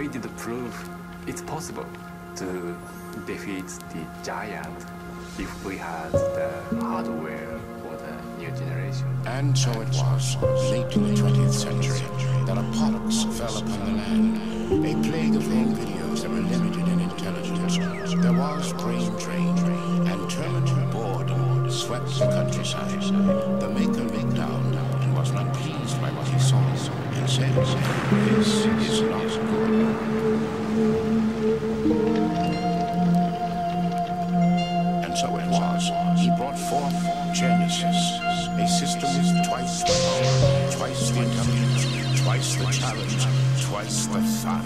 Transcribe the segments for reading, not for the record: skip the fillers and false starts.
did prove it's possible to defeat the giant if we had the hardware for the new generation. And so it was, late in the 20th century, that a pox fell upon the land, a plague of home videos that were limited in intelligence. There was brain drain, and terminal boredom swept the countryside. The maker looked down and was not pleased by what he saw, and said, "This is not good." So it was. He brought forth Genesis, a system with twice the power, twice the intelligence, twice the challenge, twice the fun.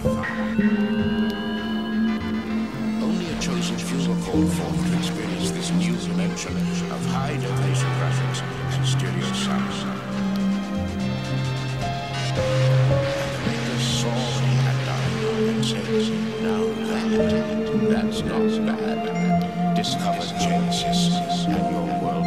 Only a chosen few were called forth to experience this new dimension of high-definition graphics and stereo sound. And the maker saw what he had done and said, "Now that's not bad. Discover Genesis, and your world